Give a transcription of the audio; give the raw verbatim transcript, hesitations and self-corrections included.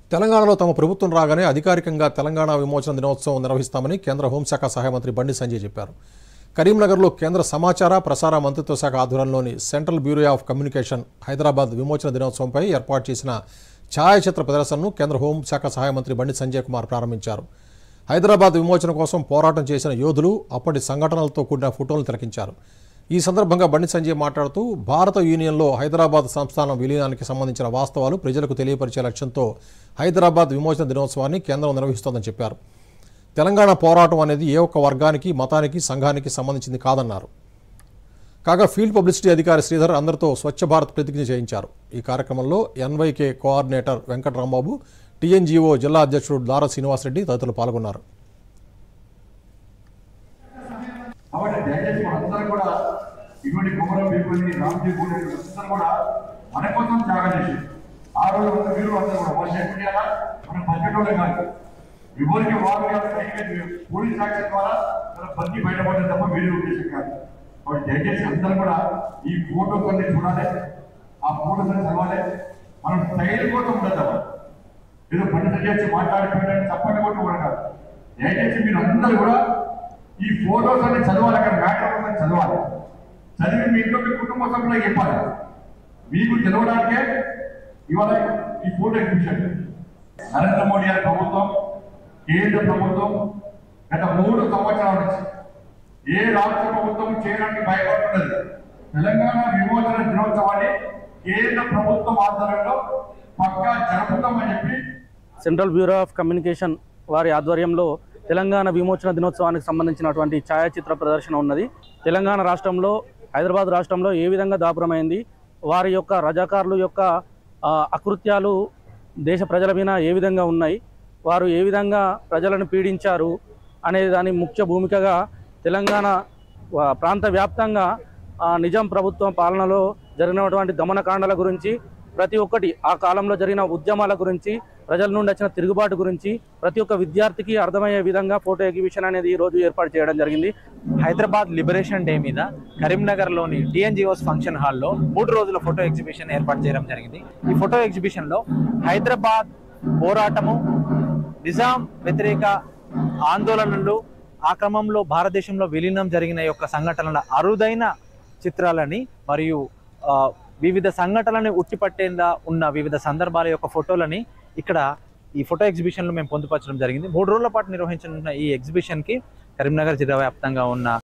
తెలంగాణలో తమ ప్రభుత్వం రాగానే అధికారికంగా తెలంగాణ విమోచన దినోత్సవం నిర్వహిస్తామని కేంద్ర హోంశాఖ సహాయ మంత్రి బండి సంజయ్ చెప్పారు. కరీంనగర్లో కేంద్ర సమాచార ప్రసార మంత్రిత్వ శాఖ ఆధ్వర్యంలోని central bureau of communication Hyderabad విమోచన దినోత్సవంపై ఏర్పాటు చేసిన ఛాయాచిత్ర ప్రదర్శనను కేంద్ర హోంశాఖ సహాయ మంత్రి బండి సంజయ్ కుమార్ ప్రారంభించారు. హైదరాబాద్ విమోచన కోసం పోరాటం చేసిన యోధులు అప్పటి సంఘటనలతో కూడిన ఫోటోలను తిలకించారు. ఈ సందర్భంగా బండి సంజయ్ మాట్లాడుతూ భారత యూనియన్లో హైదరాబాద్ సంస్థానం విలీనానికి సంబంధించిన వాస్తవాలు ప్రజలకు తెలియపరిచే లక్ష్యంతో హైదరాబాద్ విమోచన దినోత్సవాన్ని కేంద్రం నిర్వహిస్తోందని చెప్పారు. తెలంగాణ పోరాటం అనేది ఏ ఒక్క వర్గానికి, మతానికి, సంఘానికి సంబంధించింది కాదన్నారు. కాగా ఫీల్డ్ పబ్లిసిటీ అధికారి శ్రీధర్ అందరితో స్వచ్ఛ భారత్ ప్రతిజ్ఞ చేయించారు. ఈ కార్యక్రమంలో ఎన్వైకే కోఆర్డినేటర్ వెంకటరాంబాబు, టీఎన్జీఓ జిల్లా అధ్యక్షుడు దారా శ్రీనివాసరెడ్డి తదితరులు పాల్గొన్నారు. కాబట్టి దయచేసి మనందరూ కూడా ఇటువంటి కుమరం వీరుని రామ్జీ పూడి అందరూ కూడా మన కోసం త్యాగం చేసి ఆ రోజు ఉన్న వీరులు అందరూ కూడా వాళ్ళు చెప్పినా మనం బతికేటోళ్ళే కాదు, ఎవరికి వారు పోలీస్ యాక్షన్ ద్వారా మన బతికి బయటపడ్డ తప్ప వీరు ఉద్దేశం కాదు. కాబట్టి దయచేసి అందరూ కూడా ఈ ఫోటోస్ అన్ని చూడాలి, ఆ ఫోటోస్ అన్ని చదవాలి. మనం స్టైల్ కోసం ఉండదు, ఏదో పండిత చేసి మాట్లాడుకోవడానికి చప్పటి కొట్టు కూడా కాదు. దయచేసి మీరు అందరూ కూడా ఈ ఫోటోస్ అన్ని చదవాలి, అక్కడ మ్యాటర్ ఉందని చదవాలి. చదివి మీ ఇంట్లో మీ కుటుంబ సభ్యులకు చెప్పాలి. మీకు తెలవడానికే ఇవాళ ఈ ఫోటో ఎగ్జిబిషన్. నరేంద్ర మోడీ గారి ప్రభుత్వం, కేంద్ర ప్రభుత్వం గత మూడు సంవత్సరాల నుంచి ఏ రాష్ట్ర ప్రభుత్వం చేయడానికి భయపడుతున్నది. తెలంగాణ విమోచన దినోత్సవాన్ని కేంద్ర ప్రభుత్వం ఆధ్వర్యంలో పక్కా జరుపుతామని చెప్పి సెంట్రల్ బ్యూరో ఆఫ్ కమ్యూనికేషన్ వారి ఆధ్వర్యంలో తెలంగాణ విమోచన దినోత్సవానికి సంబంధించినటువంటి ఛాయాచిత్ర ప్రదర్శన ఉన్నది. తెలంగాణ రాష్ట్రంలో, హైదరాబాద్ రాష్ట్రంలో ఏ విధంగా దాపురమైంది, వారి యొక్క రజాకారుల యొక్క అకృత్యాలు దేశ ప్రజల మీద ఏ విధంగా ఉన్నాయి, వారు ఏ విధంగా ప్రజలను పీడించారు అనే దాని ముఖ్య భూమికగా తెలంగాణ ప్రాంత వ్యాప్తంగా నిజాం ప్రభుత్వం పాలనలో జరిగినటువంటి దమనకాండల గురించి, ప్రతి ఒక్కటి ఆ కాలంలో జరిగిన ఉద్యమాల గురించి, ప్రజల నుండి వచ్చిన తిరుగుబాటు గురించి ప్రతి ఒక్క విద్యార్థికి అర్థమయ్యే విధంగా ఫోటో ఎగ్జిబిషన్ అనేది ఈ రోజు ఏర్పాటు చేయడం జరిగింది. హైదరాబాద్ లిబరేషన్ డే మీద కరీంనగర్లోని టీఎన్జిఓస్ ఫంక్షన్ హాల్లో మూడు రోజుల ఫోటో ఎగ్జిబిషన్ ఏర్పాటు చేయడం జరిగింది. ఈ ఫోటో ఎగ్జిబిషన్లో హైదరాబాద్ పోరాటము, నిజాం వ్యతిరేక ఆందోళనలు, ఆ క్రమంలో భారతదేశంలో విలీనం జరిగిన యొక్క సంఘటనల అరుదైన చిత్రాలని మరియు వివిధ సంఘటనలను ఉట్టిపట్టేలా ఉన్న వివిధ సందర్భాల యొక్క ఫోటోలని ఇక్కడ ఈ ఫోటో ఎగ్జిబిషన్లో మేము పొందుపరచడం జరిగింది. మూడు రోజుల పాటు నిర్వహించిన ఈ ఎగ్జిబిషన్కి కరీంనగర్ జిల్లా వ్యాప్తంగా ఉన్న